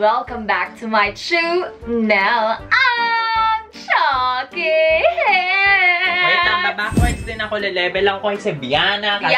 welcome back to my channel. I'm Chucky. Wait lang, backwards din ako. Level lang ko kay si Biana kasi.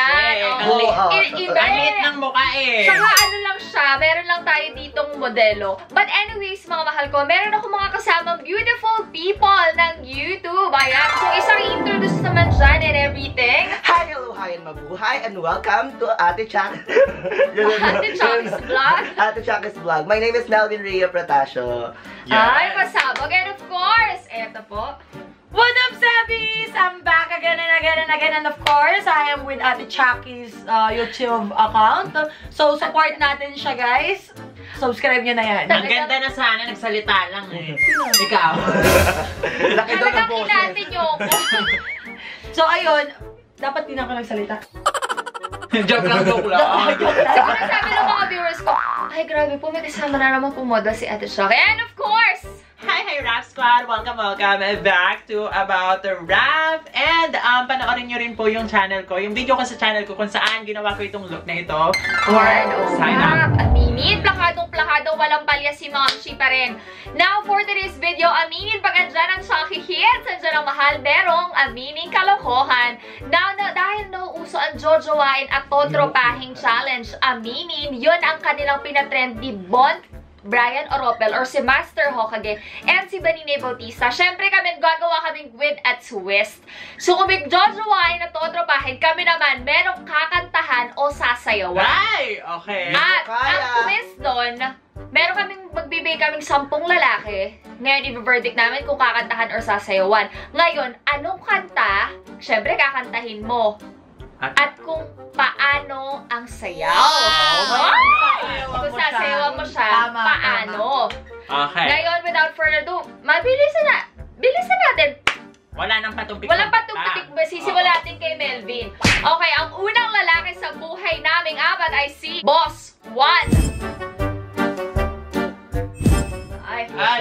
Ang liit ng mukha eh. Saka ano lang siya, meron lang tayo ditong modelo. But anyways, mga mahal ko, meron ako mga kasamang beautiful people ng YouTube. Ayan, so isang introduce naman dyan and everything. Hi, hello, hi, and mabuhay, and welcome to Ate Chuck. Ate Chuck's Vlog. Ate Chuck's Vlog. My name is Melvin Rhea Pratasio. Ay, pasabog. And of course, eto po. What up, Sabbies? I'm back again and again and again. And of course, I am with Ate Chucky's YouTube account. So, support natin siya, guys. Subscribe nyo na yan. Ang ganda na sana, nagsalita lang eh. Ikaw. Laki daw ng Talagang boses. inatin nyo ako. So, ayun. Dapat din ako nagsalita. Joke lang. Siguro sabi ng mga viewers ko, ay grabe po, may kasama na naman pumoda si Ate Chucky. And of course, Hi, Rap Squad! Welcome back to About the Rap. And panoorin nyo rin po yung channel ko, yung video ko sa channel ko kung saan ginawa ko itong look na ito. Or sign up. Aminin, plakadong walang palya si Momshi pa rin. Now, for today's video, aminin pag andyan ang Chucky hits, andyan ang mahal, merong aminin kalokohan. Now, dahil nauuso ang jojowain at totropahing challenge, aminin, yun ang kanilang pinatrend ni Brian Oropel or si Master Hokage and si Banine Bautista. Siyempre kami gagawa kaming with a twist. So kung may jojowain na totropahin, kami naman merong kakantahan o sasayawan. Ay! Okay. At Kaya. ang twist doon, meron kaming magbibigay kaming 10 lalaki. Ngayon, i-verdict namin kung kakantahan or sasayawan. Ngayon, anong kanta, siyempre kakantahin mo. At kung paano ang sayaw. Kung sasayawan mo siya, paano. Okay. Ngayon, without further ado, bilisan natin. Wala nang patumpik. Walang patumpik. Sisimula natin kay Melvin. Okay, ang unang lalaki sa buhay naming apat ay si Boss 1. Ay.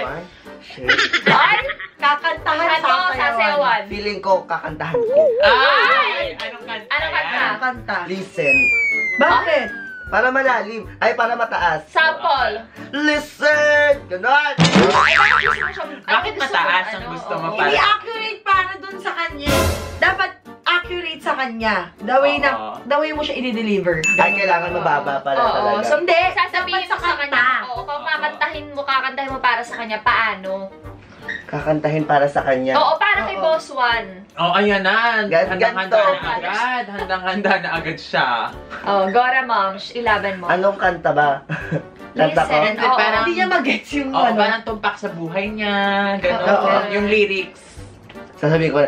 Kakantahan Ano, sasayawan? Feeling ko, kakantahan ko. Ay! Anong kanta? Anong kanta? Ang kanta. Listen. Bakit? Para malalim. Ay, para mataas. Sample. Listen! Ganon! Bakit mataas ang gusto mo para? Hindi accurate para dun sa kanya. Dapat accurate sa kanya. The way mo siya i-deliver. Ay, kailangan mababa pala talaga. So, Hindi. sasabihin mo sa kanya. Oo, kung kakantahin mo para sa kanya, paano? Kakantahin para sa kanya. Oo, para kay Boss 1. Oh, ayan na. Handang-handa Ganto. na agad. Handang-handa na agad siya. Oh, Gora Moms, ilaban mo. Anong kanta ba? Kanta ko? Listen. Oo. Hindi niya mag-gets yung Oo, parang tumpak sa buhay niya. Ganon. Yung lyrics. Sasabihin ko na,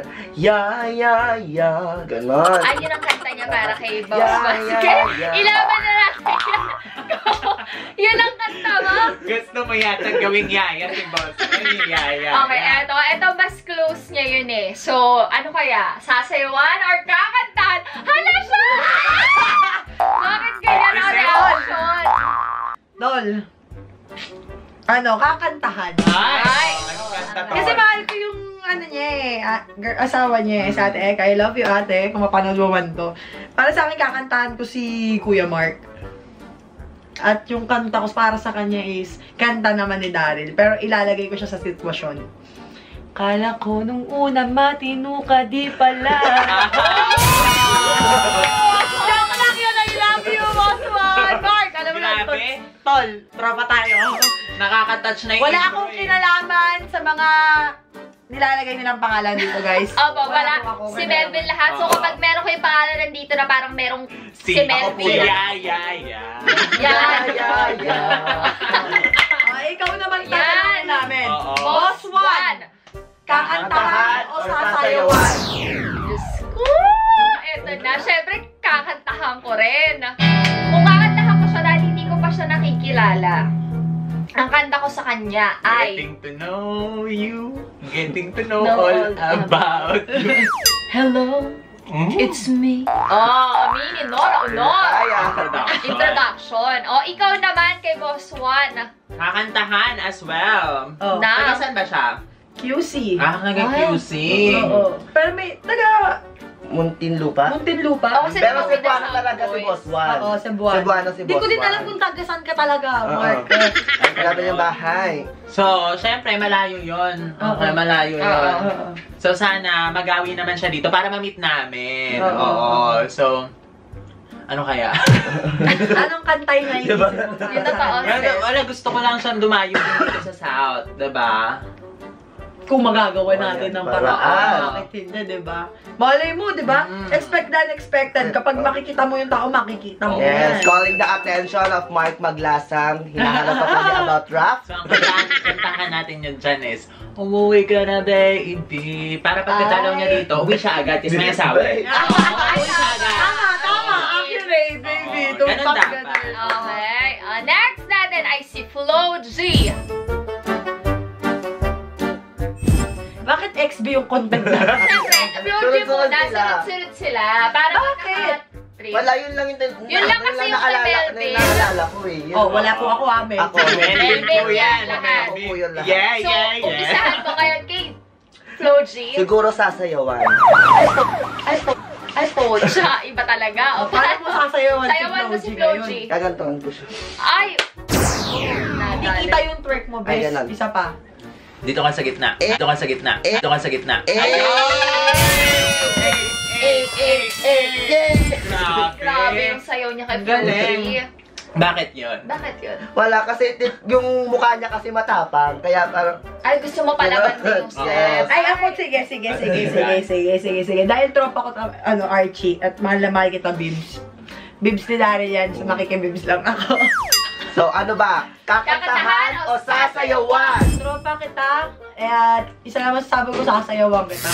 ganon. Ay, yun ang kanta niya para kay Boss Yeah, 1. yeah, Sige, yeah. ilaban na natin. Yun ang kanta mo. Gusto mo yata gawing yaya si Boss. Ay, yaya. Okay, eto mas close niya yun eh. So, ano kaya? Sasayawan or kakantahan? Hala siya! Bakit ganyan ang reaction? Lol. Kakantahan. Ay! Anong kanta to? Kasi mahal ko yung niya asawa niya sa Ate Eka. I love you, ate. Kung mapanood mo man to. Para sa akin, kakantahan ko si Kuya Mark. At yung kanta ko para sa kanya is kanta naman ni Daryl. Pero ilalagay ko siya sa sitwasyon. Kala ko nung una matino ka, di pala. Joke lang yun. I love you, Boss 1. Mark, alam mo lang. Grabe. Tol, tropa tayo. Nakaka-touch na yung Wala intro akong eh. kinalaman sa mga nilalagay nilang pangalan dito, guys. Opo, wala. akong Si kinalaman. Melvin lahat. So, kapag meron kayo pangalan nandito na parang merong si Si Melvin. yaya. Yan. Ikaw naman Yan. tatanungin namin. Oo. Boss 1, kakantahan o sasayawan? Diyos ko! Eto na. Siyempre, kakantahan ko rin. Kung kakantahan ko siya dahil hindi ko pa siya nakikilala. Ang kanta ko sa kanya ay Getting to know you. Getting to know Know all all about you. Hello, it's me. Aminin, no? Introduction. Ikaw naman kay Boss 1. Kakantahan as well. Oh. Na. Taga saan ba siya? QC. Nag-QC. Oo. Pero may, Muntinlupa? Muntinlupa? Oo, kasi Pero di ba Cebuano with the talaga si South Boss Juan. Oo, Cebuano. Cebuano si Hindi Boss ko din Juan. alam kung tagasan ka talaga, Mark. Ang grabe yung bahay. So, syempre, malayo yun. Okay, Oo. malayo yun. Oo. So, sana magawi naman siya dito para ma-meet namin. Oo. Oo. So, ano kaya? Anong kantay na yun? Diba? Yung totoo, sis. Wala, gusto ko lang siyang dumayo dito sa South, diba? Kung magagawa natin ng Paraan. paraan. Bakit hindi, diba? Malay mo, diba? Expect the unexpected. Kapag makikita mo yung tao, makikita mo Yes, yan. calling the attention of Mark Maglasang. Hinahanap pa po niya about rap. So, ang kantahan natin yun dyan is, umuwi ka na, baby. Para pagkatalaw niya dito, uwi siya agad kasi may asawa. Baby. Uwi siya agad. Tama. Accurate, baby. Oo, Don't ganun talk dapat. ganun. Okay. Next natin ay si Flo G. Bakit XB yung content natin? Siyempre, Flo G Sunod-sunod muna, sila. sunod-sunod sila. Para Bakit? Wala, yun lang yung... Yun lang kasi yung kay Melvin. naalala ko eh. Yun. Oh, wala po ako, Amel. Ako, Melvin po yan. lahat. Ako po yun lahat. Yeah, So, yeah, yeah. umpisahan ko ngayon kay Flo G. Siguro sasayawan. Ay, po, siya. Iba talaga. O, Paano mo sasayawan Sayawan mo si Flo G. Kagantuhan ko siya. Ay! Hindi kita yung twerk mo, Ay, bes. ganun. Isa pa. Dito ka sa gitna. Dito ka sa gitna. Dito ka sa gitna. Grabe yung sayaw niya kay Flo G. Galing. Bakit yun? Bakit yun? Wala, kasi yung mukha niya kasi matapang. Kaya parang... Ay, gusto mo palaban din yung Yes. Ay, ako, sige. Dahil tropa ko, Archie, at mahal na mahal kita, Bibs. Bibs ni Dari yan, so makikibibs lang ako. So, ano ba? Kakantahan o sasayawan? Tropa kita, at isa naman sabi ko, sasayawan kita.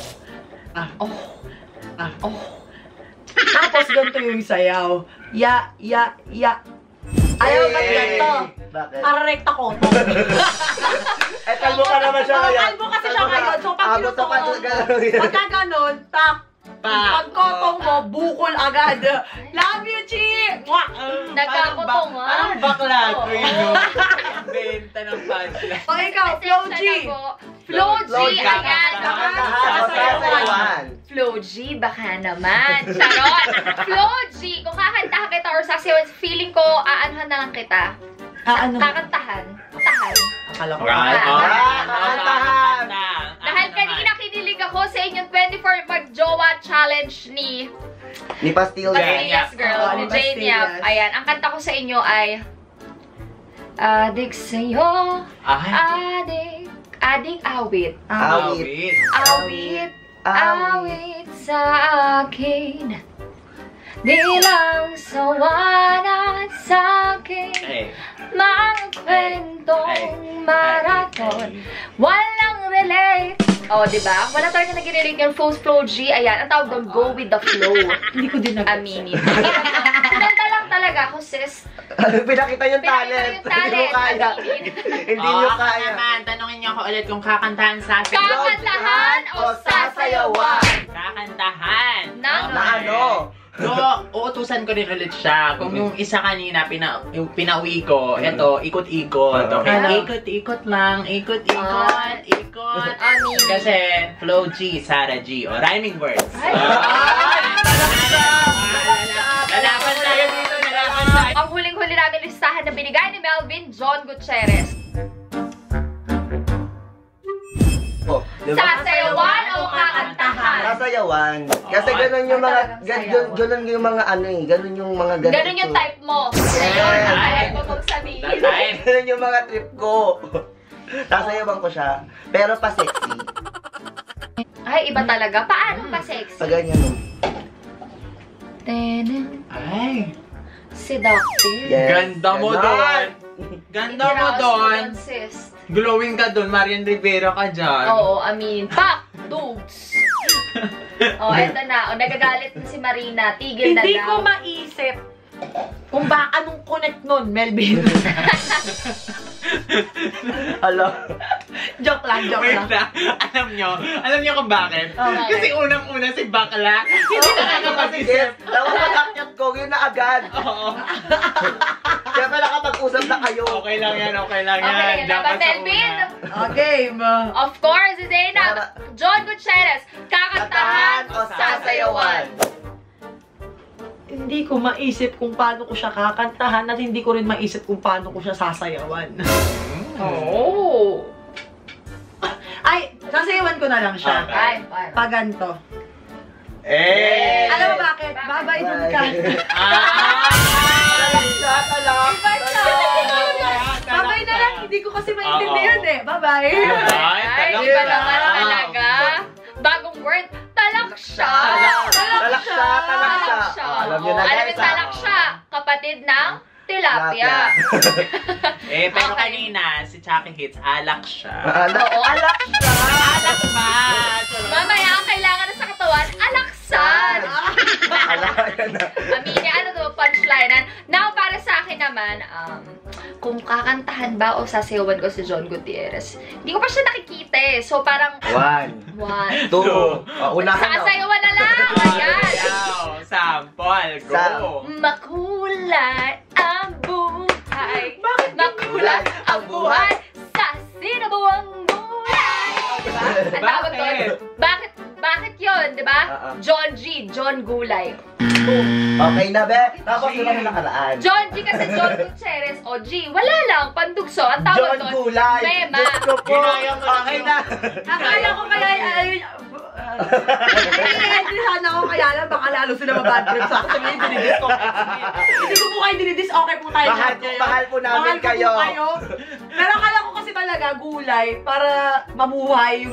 Tapos ganito yung sayaw. Ya. Ayaw ba ganito? Bakit? Para rekta ko. Eh, kalbo ka naman siya ngayon. Kalbo kasi siya ngayon. So, pag Abot sa pinutukan mo, pagka ganon, tak. Pagkotong mo, bukol agad. Love you, Chi! Nagkakotong, ha? Parang bakla Oo. ko yun. Benta ng punchline. O ikaw, Flo G. Flo G, ayan. Kakantahan o sasayawan? Flo G, baka naman. Charot! Flo G, kung kakantahan kita or sasayawan, feeling ko, aanhan na lang kita. Ano? Kakantahan. Tahan. Akala ko. Right. Kakantahan. Dahil kanina kinilig ako sa inyong 24 mag-jowa challenge ni Ni Pastillas. Pastillas Girl, Oo, ni ni Jane Yap. Pastillas. Ayan, ang kanta ko sa inyo ay Adik sa'yo, adik awit. Awit. Awit, awit sa akin. Di lang sawanat sa akin. Mga kwentong marathon. Walang relate. Oh, diba? Wala talaga nag-relate yung Flo G. Ayan, ang tawag doon, go with the flow. Hindi ko din Aminin. Sinanda lang talaga ako, sis. Pinakita yung talent. Pinakita yung talent. Hindi nyo kaya. Aminin. Hindi nyo Ako kaya. naman, tanungin niyo ako ulit kung kakantahan sa akin. Kakantahan o sasayawan? Kakantahan. Na ano? So, uutusan ko din ulit siya. Kung yung isa kanina, yung pinauwi ko, eto, ikot-ikot. Okay, Ano? ikot-ikot lang. Ikot-ikot. Ikot. Amin. Kasi, Flo G, Sarah G. O, rhyming words. Ay. Lalaban tayo dito, lalaban tayo. Ang huling-huli namin listahan na binigay ni Melvin John Gutierrez. Oh, diba? Sasayawan o kakantahan? Sasayawan. Kasi ganun yung mga, ganun yung mga ano eh. Ganun yung mga ganun. Ganun yung type mo. Ngayon, ayaw mo magsabihin. Tatay. Ganun yung mga trip ko. Sasayawan ko siya. Pero pa sexy. Ay, iba talaga. Paano pa sexy? Pag ganyan no. Tenen. Ay. Seductive. Yes. Ganda mo Ganon. doon. Ganda mo doon. Sis. Glowing ka doon. Marian Rivera ka dyan. Oo, amin. Pak! Dudes! Oh, eto na. O, nagagalit na si Marina. Tigil na Hindi daw. ko maisip kung anong connect nun, Melvin. Hello. Joke lang. Wait na. Alam nyo kung bakit? Okay. Kasi unang-una si Bakla. Hindi na nakakapag-isip. Tapos pag-akyat ko, yun na agad. Oo. Kaya pala nakapag-usap na kayo. Okay lang yan. Okay, dapat Melvin. Okay, Of course, si Zainab. John Gutierrez. Kakantahan Kakantahan o sasayawan? sasayawan. Hindi ko maisip kung paano ko siya kakantahan at hindi ko rin maisip kung paano ko siya sasayawan. Oh. Ay, sasayawan ko na lang siya. Ay, ay. Pag ganito. Eh! Alam mo bakit? Babay dun ka. Babay na lang, hindi ko kasi maintindihan eh. Babay. Ay, iba naman talaga. Bagong word, talak siya. Talak siya. Alam niyo na Alam guys. niyo, talak siya. Kapatid ng tilapia. Eh, pero Okay. kanina, si Chucky Hits, alak siya. Oo, alak siya. Alak ba? Mamaya, ang kailangan na sa katawan, alaksan. na. Amini, ano to, punchline. Now, para sa akin naman, kung kakantahan ba o sasayawan ko si John Gutierrez, hindi ko pa siya nakikita eh. So, parang, 1, one. 2. Unahan na. Sasayawan na lang. Ayan. Sample, go! Makulay ang buhay. Makulay ang buhay sa sinabuang buhay. Diba? Ang tawag doon. Bakit yun, diba? John G. John Gulay. Okay na, be. Tapos yun ang nakaraan. John G kasi John Gutierrez. O G, wala lang. Pandugso. Ang tawag John doon. Gulay. Mema. Diyos ko po. Ginaya mo lang Okay yun. na. Akala ko kaya, hindi sana ako kaya lang, baka lalo sila mabad trip sa akin. Sabihin, dinidis ko. Hindi ko po kayo dinidis, okay po tayo. Mahal po namin kayo. Pero akala ko kasi talaga gulay para mabuhay yung...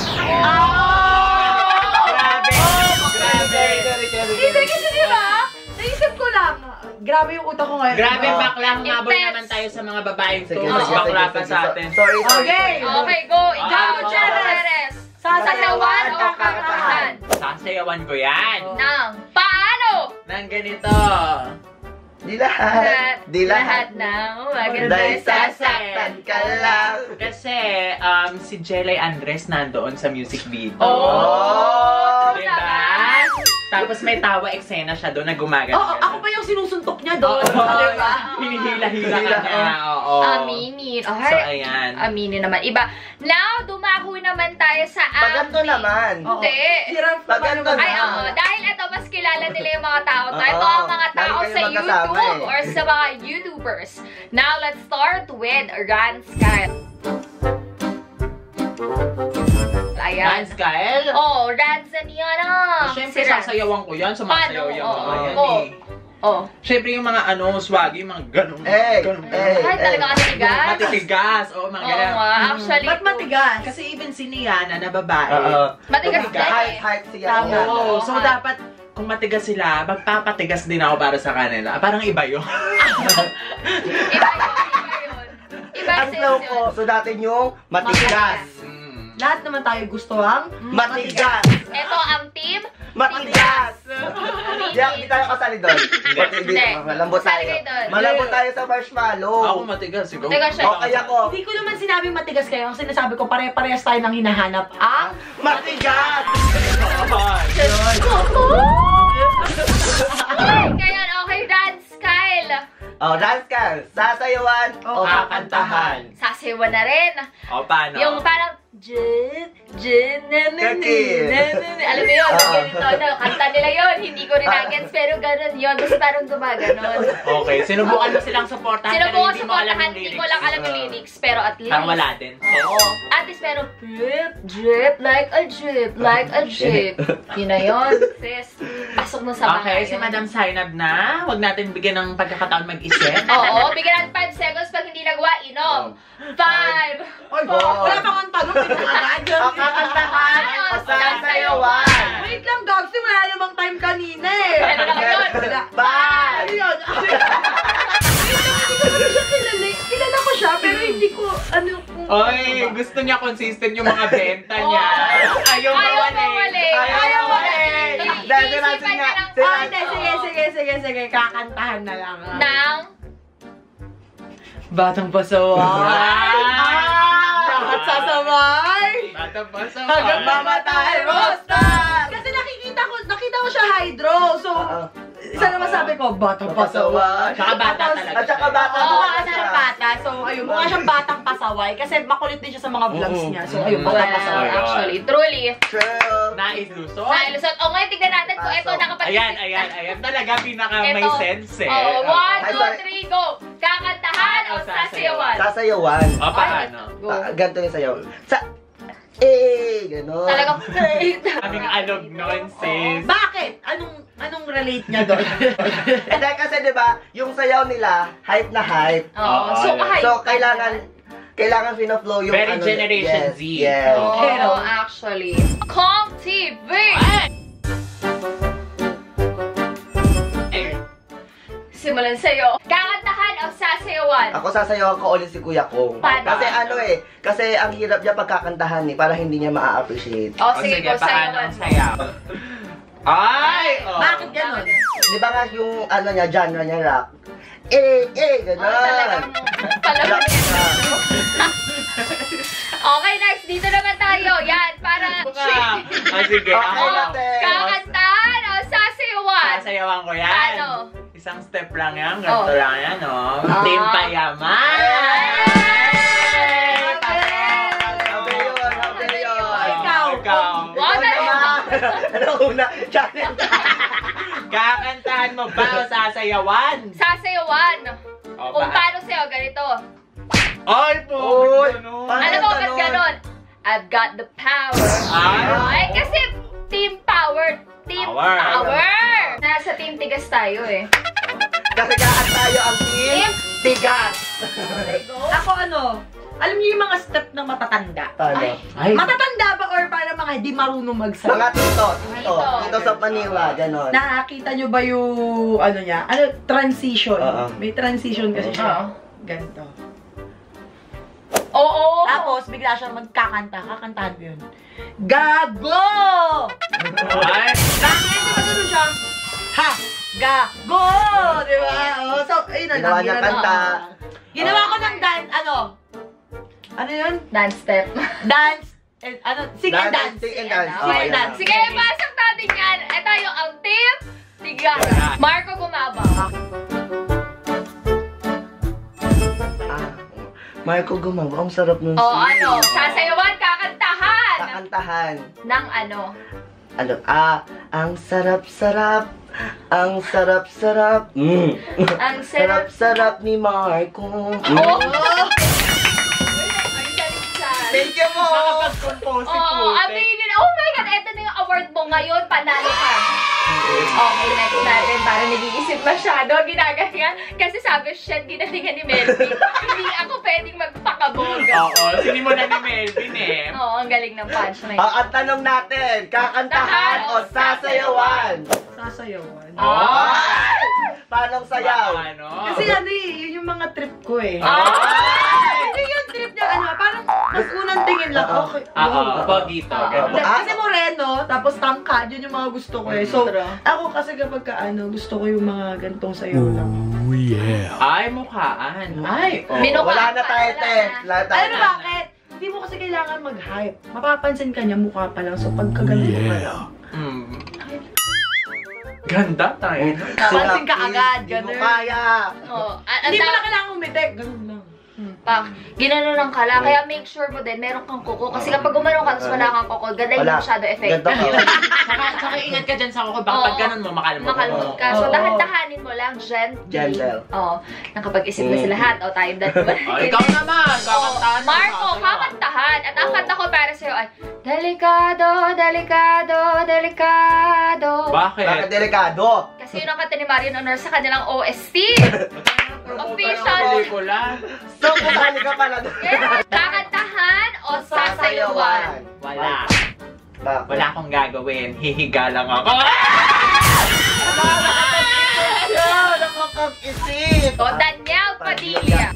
Grabe! Grabe! Hindi kasi di ba? Naisip ko lang. Grabe yung utak ko ngayon. Grabe, bakla. Humabol Intense. naman tayo sa mga babaeng to. Sige, Mas sige, bakla sige, pa sige. sa atin. Sorry. Okay. Okay, go. Ikaw, Ah, Gutierrez. Sasayawan o kakantahan? Sasayawan ko yan. Nang paano? Nang ganito. Di lahat. Di lahat. ng Dahil magandang sasaktan ka lang. Kasi si Jelay Andres nandoon sa music video. Oh! Diba? Tapos may tawa eksena siya doon na gumagano. Oo, ako pa yung sinusuntok niya doon. Oo. Diba? Hinihila-hila ka niya. Oo. Aminin. So, Okay. ayan. Aminin naman. Iba. Now, dumako naman tayo sa Paganto naman. Oo. Hindi. Si Ralph Paganto paano na. Ay, oo. Dahil ito, mas kilala nila yung mga tao. Oo. Ito ang mga tao Dahil kayo sa magkasama YouTube eh. or sa mga YouTubers. Now, let's start with Ran Skyle. Ayan. Dance Kyle? Oh, Ranzaniana. Siyempre, sasayawan ko yan. Sumasayaw yung mga Oo. yan Oo. eh. Oh. Siyempre, yung mga swaggy, mga ganun. ganun. Ay, talaga matitigas. Matitigas. Oo, mga Oo ganun. nga, actually. Ba't matigas? Kasi even si Niana na babae. Oo. Matigas din eh. Hype siya. Tama. Oo, so Oo. dapat kung matigas sila, magpapatigas din ako para sa kanila. Parang iba yun. Iba yun. Iba Ang flow ko, yun. so dati yung matigas. Lahat naman tayo gusto ang Matigas. Ito ang team. Matigas. Hindi tayo kasali doon. Hindi. Malambot Kasali tayo. kayo doon. Malambot tayo sa marshmallow. Ako matigas. Siguro. Matigas siya. Okay ako. Hindi ko naman sinabing matigas kayo. Ang sinasabi ko, pare-parehas tayo nang hinahanap ang... Matigas! Ngayon, okay, Dance Kyle. Oh, dance ka. Sasayawan o kakantahan. Sasayawan na rin. O, paano? Yung parang, Kakil. alam mo yun, ganito, kanta nila yun, hindi ko rin agets, pero ganun yun, basta parang gumaganon. Okay, sinubukan mo silang supportahan, Sinubukan pero hindi mo alam supportahan, yung hindi lyrics. ko lang alam yung lyrics, pero at least, Parang wala din. oo, at least meron, drip, drip, like a drip, like a drip. Yun na yun, sis, pasok na sa Okay, bahay. si Madam Zainab na. Huwag natin bigyan ng pagkakataon mag-isip. Oo, bigyan natin 5 seconds pag hindi nagawa, inom. 5, Oy, Wala pang ang tanong, pinakagad. O kakantahan o sasayawan. Wait lang, Gabs, wala namang time kanina eh. Ano na yun? Bye! Ano yun? Kilala ko siya, pero hindi ko, ano, kung... Oy, gusto niya consistent yung mga benta niya. Ayaw mawali. Ayaw mawali. Dahil sinabi nga, Ah, hindi, sige, kakantahan na lang. Nang Batang pasaway. Lahat sasaway. Batang basa. Hanggang mamatay, Rockstar! Kasi nakita ko siya hydro. So, isa naman sa sabi ko, batang pasaway. Tsaka bata talaga. At saka bata. Oo, mukha kasi siyang bata. So, ayun, mukha siyang batang pasaway. Kasi makulit din siya sa mga vlogs niya. So, ayun, batang pasaway. Actually, truly. True. Nailusot. Nailusot. O ngayon, tignan natin kung ito nakapag-isip. Ayan. Talaga pinaka may sense eh. Oh, 1, 2, 3, go! Kakantahan o sasayawan? Sasayawan. O, paano? Go. Ganito yung sayaw. Gano'n. Talagang, Kaming alog nun, sis. Bakit? Anong relate niya doon? Hindi kasi 'di ba, yung sayaw nila, hype na hype. oh, so, kahit. So kailangan fino-flow yung Very Generation Z. Yes. Oh, Pero- actually. Kong TV! Simulan sa'yo. Kakantahan o sasayawan? Ako sasayawan ko ulit si Kuya Kong. Paano? Kasi ang hirap niya pagkakantahan para hindi niya ma-appreciate. O, sige, go, paano sayawan. ang sayaw? Ay! Oh. Bakit ganon? Di ba nga yung niya, genre niya rock? Gano'n. Talagang palaman yan. Okay, next. Dito naman tayo. Yan, para... Sige. Okay natin. Kakantahan o sasayawan? Sasayawan ko yan. Paano? Isang step lang yan. Ganito Oh. lang yan, no? Ah. Team Payaman! Sabi yun. Ikaw. What? Ano una? Challenge. Kakantahan mo ba o sasayawan? Sasayawan. O, Kung paano sa'yo, ganito. Ay, po! Uy. Ano mo ba't ganon? I've got the power. Ay, kasi team power. Team Power. power. Nasa team tigas tayo eh. Kasi kaan tayo ang team Tigas. Ako alam niyo yung mga step ng matatanda? Paano? Ay, Matatanda ba or para mga hindi marunong Mga magsalita? tito sa Manila, gano'n. Nakakita niyo ba yung, niya? Transition. Oo. May transition kasi siya. Ganito. Oo. Tapos, bigla siya magkakanta. Kakantahan ko yun. Gago! ay! Bakit? Di ba ganun siya? Ha! Gago! Di ba? Oh, so, ayun na Ginawa niya kanta. Ginawa ko ng dance, ano yun? Dance step. Dance, sing and dance. Sing and dance. Okay, Oh, dance. yan. Sige, pasok natin yan. Ito yung ang team tigas. Marco Gumabang. Marco Gumabang, ang sarap nun. O sasayawan, kakantahan. Kakantahan. Ng Ang sarap-sarap. Ang sarap-sarap. Ang sarap. Sarap-sarap ni Marco. Oh! Thank you mo! Makapag-compose si Aminin. Oh my God, ito na yung award mo ngayon. Panalo ka. Okay, next natin. Para nag-iisip masyado. Ginaganyan. Kasi sabi, shit, ginalingan ni Melvin. Hindi ako pwedeng magpakabog. Oo, sinimulan ni Melvin eh. Oo, ang galing ng punchline. At tanong natin, kakantahan o sasayawan? Sasayawan. Ay! Paano sayaw? Ano? Kasi yun yung mga trip ko eh. Ay! Yun yung trip niya, parang mas unang tingin lang, okay. Pogito. Hindi, kasi moreno, tapos tangkad, yun yung mga gusto ko eh. So, ako kasi kapag gusto ko yung mga gantong sayaw lang. Ay, mukhaan. Ay, oh. Wala na tayo, te. Wala tayo. Alam mo bakit? Hindi mo kasi kailangan mag-hype. Mapapansin ka niya, mukha pa lang. So, pagkaganto ka lang. Ganda tayo. Napansin ka agad, Hindi mo ganun. kaya. Hindi mo na kailangan umitek, ganun lang. Ginanunan ka lang. Kaya make sure mo din, meron kang kuko. Kasi kapag gumanong ka, tapos wala kang kuko, ganda yung shadow effect. Ganda ka. Tsaka ingat ka dyan sa kuko. Baka pag ganun mo, makalmot. Makalmot ka. So, dahan-dahanin mo lang, Gentle. Oo. Nakapag-isip na sila lahat. O, tayong dalawa. Ikaw naman. Kakantahan mo. Marco, kakantahan. At ang kanta ko para sa'yo ay, Delikado, delikado, delikado. Bakit? Bakit delikado? Kasi yun ang kanta ni Marion Honor sa kanilang OST. Official. Pelikula. So, kumali ka pala doon. Kakantahan o sasayawan? Wala. Bakit? Wala akong gagawin. Hihiga lang ako. Nakakag-isip. O, Daniel Padilla.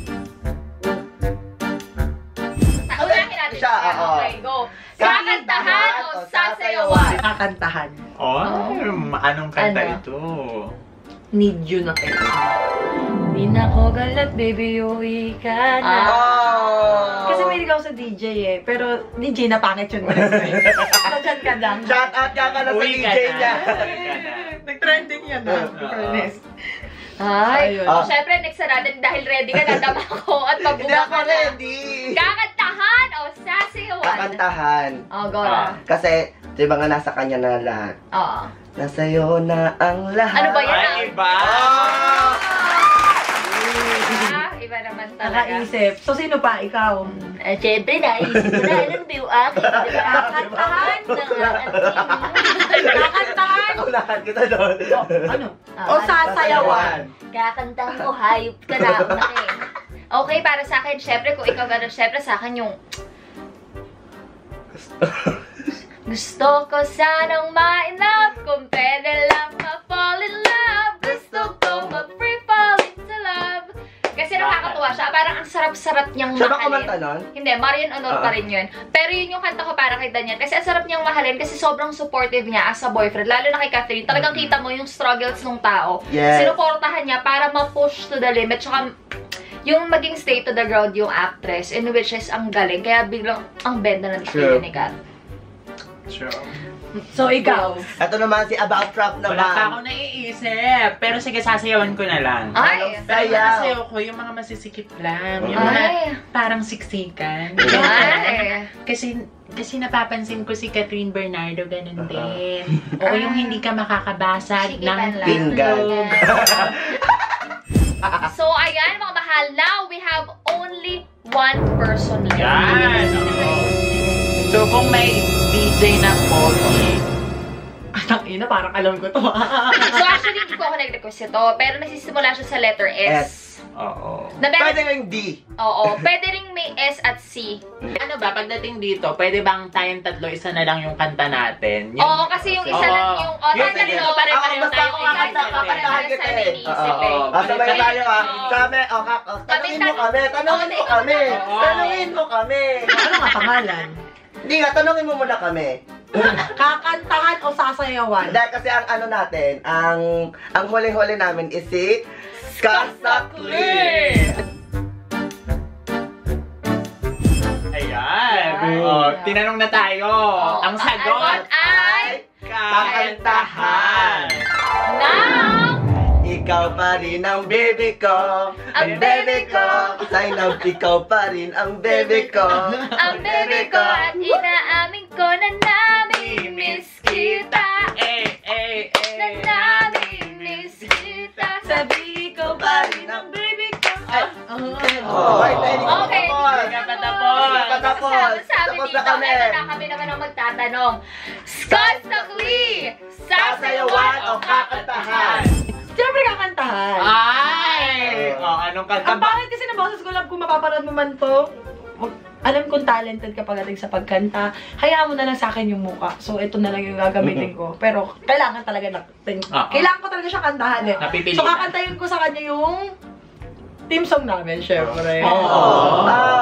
Unahin natin Siya, siya. oo. Okay, go. Kakantahan o sasayawan? Kakantahan. Anong kanta Ano? ito? Need you na kayo. Di na ko galat, baby, uwi ka na. Oh! Kasi may ligaw sa DJ eh. Pero DJ na pangit yun. Nandiyan ka lang. Shout out ka na sa Uwi ka DJ na. niya. Uwi ka na. Nag-trending yan Oo. Fairness. Ay, Ayun. syempre, next na natin dahil ready ka na, dama ko at Hindi mabuga ako ka na. ready. Kakantahan o sasayawan? Kakantahan. Oh, go na. Kasi, di ba nga nasa kanya na lahat? Oo. Nasa'yo na ang lahat. Ano ba yan? Ay, iba! Iba naman talaga. Nakaisip. So, sino pa? Ikaw? Siyempre, naisip ko na. Alam mo yung akin, di ba? Kakantahan. Kakantahan. Ako lahat kita doon. Ano? O sasayawan. Kakantahan ko, hayop ka na. Okay. Okay, para sa akin, syempre, kung ikaw gano'n, syempre sa akin yung... Gusto ko sanang ma-in-love, kung pwede lang ma-fall in love. Gusto ko ma-free fall into love. Kasi nakakatuwa siya, parang ang sarap-sarap niyang Siya ba mahalin. kumanta nun? Hindi, Marian Honor pa rin yun. Pero yun yung kanta ko para kay Daniel. Kasi ang sarap niyang mahalin kasi sobrang supportive niya as a boyfriend. Lalo na kay Catherine. Talagang kita mo yung struggles ng tao. Yes. Sinuportahan niya para ma-push to the limit. Tsaka yung maging stay to the ground yung actress, in which is ang galing. Kaya biglang ang benda ng Sure. ni Kat. Sure. So, ikaw. Ito naman si About Trap naman. Wala pa ako naiisip. Pero sige, sasayawan ko na lang. Ay! Pero yung Sayaw. sasayaw ko, yung mga masisikip lang. Yung mga Ay! parang siksikan. Ay! Kasi napapansin ko si Catherine Bernardo ganun din. Oo, yung hindi ka makakabasag Sikipan ng lang. Pinggan. itlog. So, ayan mga mahal. Now, we have only one person left. Yan! oo. So, kung may DJ na pogi, Ang ina, parang alam ko to. So, actually, hindi ko ako nag-request ito. Pero nagsisimula siya sa letter S. oo. Na meron- Pwede yung D. Oo. Pwede rin may S at C. Ano ba, pagdating dito, pwede bang tayong tatlo, isa na lang yung kanta natin? Oo, kasi yung isa Oo. lang yung... Yung tatlo, sige, pare-pareho basta tayo ako iisip kakanta, eh. kakantahan kita Pare-pareho eh. tayo iniisip Oo. eh. Sabay tayo ah. Oo. Sabi, tanungin mo kami. Tanungin mo kami. Oo. Tanungin mo kami. Ano nga pangalan? Hindi nga, tanungin mo muna kami. Kakantahan o sasayawan? Dahil kasi ang ano natin, ang huling-huli namin is si Kasakli. Ayan. Ayan. Oh, tinanong na tayo. Oo. Ang sagot ay... kakantahan. Now... Ikaw pa rin ang baby ko. Ang baby ko. Sign up, ikaw pa rin ang baby ko. Ang baby ko at inaamin ko na nami-miss kita. Na nami-miss kita. Sabi ko pa rin ang baby ko. Oh, ay, hindi ko Okay. patapos. Hindi ka patapos. Hindi ka patapos. Sabi Tapos dito, na kami. eto na kami naman ang magtatanong. Skastakli! Sasayawan o kakantahan? Siyempre kakantahan. Ay! Oh, anong kanta Ang pangit kasi ng boses ko lang kung mapapanood mo man to. Alam kong talented ka pagdating sa pagkanta. Hayaan mo na lang sa akin yung muka. So, ito na lang yung gagamitin ko. Pero, kailangan talaga kailangan ko talaga siya kantahan eh. Napipili So, na. kakantayin ko sa kanya yung team song namin, syempre. Oo.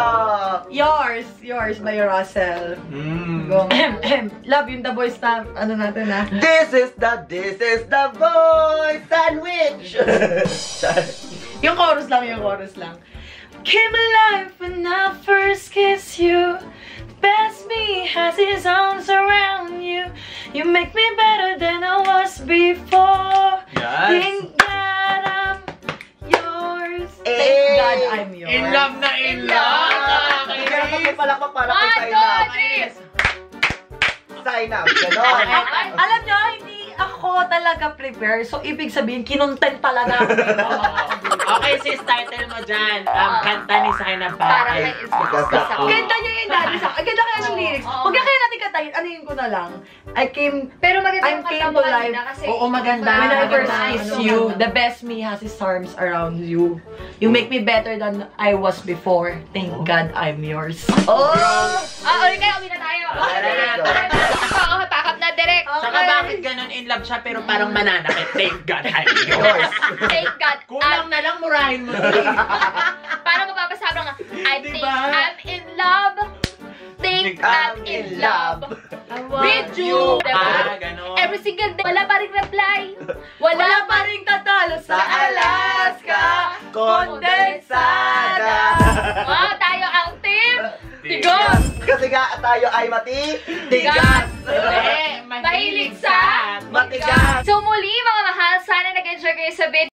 Yours by Russell. Mm. Go. Love yung The Boys na, ano natin ah. This is the voice sandwich. Yung chorus lang. Came alive when I first kissed you. Best me has his arms around you. You make me better than I was before. Yes. Thank God I'm yours. Eh, Thank God I'm yours. In love na in love! Kaya magpapalakpak para kay One, sign two, up. three! Sign up. Ganon. Alam nyo, hindi ako talaga prepare. So, ibig sabihin, kinontent talaga ako dito. Okay, sis, title mo dyan. Ang kanta ni Saina Para Bakit. may iskas sa Oo. Ganda niya yung dati sa ganda kaya ng lyrics. Oo. Huwag na kaya natin katayin. Anuhin ko na lang. I came Pero maganda I'm yung kanta came mo to life. kanina kasi... Oo, maganda. when I maganda. first kiss you. The best me has his arms around you. You make me better than I was before. Thank God I'm yours. Oh! ulit kayo, uwi na tayo. Okay, pack up na direct. Saka bakit ganun in love siya pero parang mananakit? Thank God, I'm yours. Thank God. Kulang na lang, murahin mo. Para mapapasabang nga, I think Diba? I'm in love. Think I'm in love. With you. Ah, ganun. Every single day. Wala pa rin reply. Wala pa rin tatalo sa Alaska. Kondensada. Wow, tayo ang team. Tigas. Kasi nga tayo ay Tigas. Eh, Mahilig sa matigas. So muli mga mahal, sana nag-enjoy kayo sa video.